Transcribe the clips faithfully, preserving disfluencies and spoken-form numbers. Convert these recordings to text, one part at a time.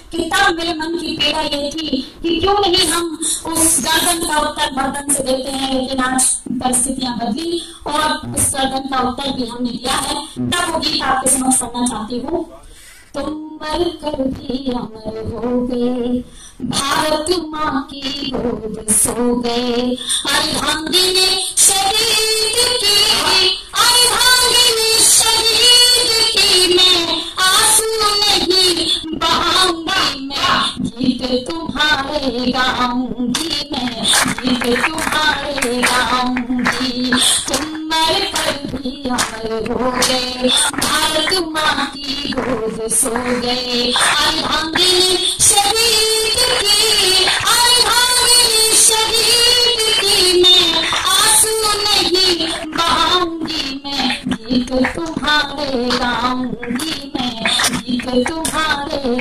कि तब मेरे मन की पीड़ा ये थी कि क्यों नहीं हम उस गर्दन का उत्तर मर्दन से देते हैं, लेकिन आज परिस्थितियां बदली और उस गर्दन का उत्तर भी हमने दिया है। तब वो गीत आपके समक्ष पढ़ना चाहती हूँ। तुम मर कर भी अमर हो गए, भारत माँ की गोद सो गए, अर्धांगिनी शहीद की, अर्धांगिनी शहीद की, मैं आंसू नहीं बहाऊंगी, मैं गीत तुम्हारे गाऊंगी, मैं गीत तुम्हारे गाऊंगी। तुम मर कर भी अमर हो गए, भारत माँ की गोद सो गए, अर्धांगिनी शहीद की, अर्धांगिनी शहीद की, मैं आंसू नहीं बहाऊंगी, मैं गीत तुम्हारे गाऊंगी, मैं गीत तुम्हारे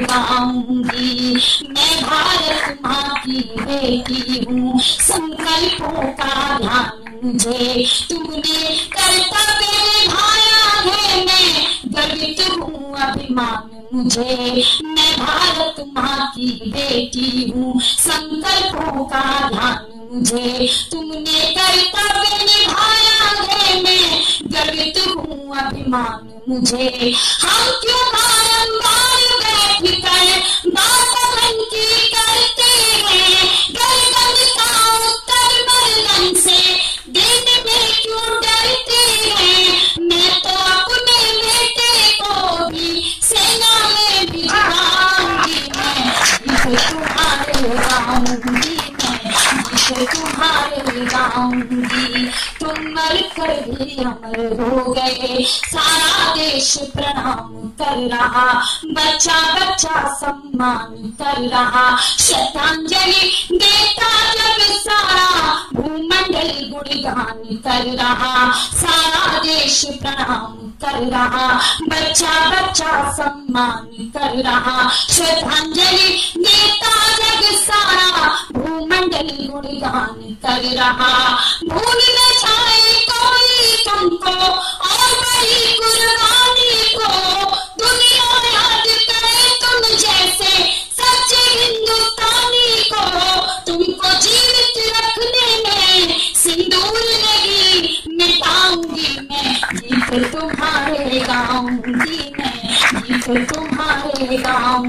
गाऊंगी। मैं भारत माँ की बेटी हूँ, संकल्पों का ध्यान मुझे तुमने कर्तव्य निभाया है, मैं गर्वित हूँ अभिमान मुझे। मैं भारत माँ की बेटी हूँ, संकल्पों का ध्यान मुझे तुमने कर्तव्य निभाया है, मैं गर्वित हूँ अभिमान मुझे। हम क्यों बारंबार बैठ कर बात मन की करते हैं, गर्दन का उत्तर मर्दन से देने में क्यों डरते हैं। मैं तो अपने बेटे को भी सेना में भिजवाऊंगी, मैं गीत तुम्हारे गाऊंगी, मैं गीत तुम्हारे गाऊंगी। तुम मर कर भी अमर हो गए, सारा देश प्रणाम कर रहा, बच्चा बच्चा सम्मान कर रहा, श्रद्धांजलि देता जब सारा, भूमंडल गुणगान कर रहा, सारा देश प्रणाम कर रहा, बच्चा बच्चा सम्मान कर रहा, श्रद्धांजलि देता जग सारा, भूमंडल गुणगान कर रहा। भूल न जाए कोई तुमको और बड़ी कुर्बानी को, दुनिया याद करे तुम जैसे सच्चे हिंदुस्तानी को, तुमको जीवित रखने में सिंदूर नहीं मिटाऊंगी, मैं गीत तुम्हारे गाऊंगी, मैं गीत तुम्हारे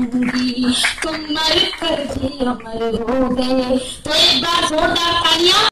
गाऊंगी। तुम मर कर भी अमर हो गए। तो एक बार जोरदार तालियां।